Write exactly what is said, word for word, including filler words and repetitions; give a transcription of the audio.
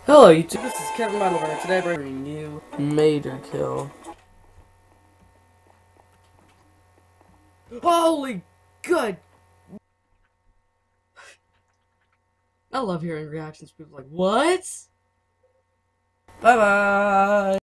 Hello YouTube, this is Kevin Battlebringer. Today I'm bringing you Major Kill. Holy good! I love hearing reactions. People like, what? Bye bye!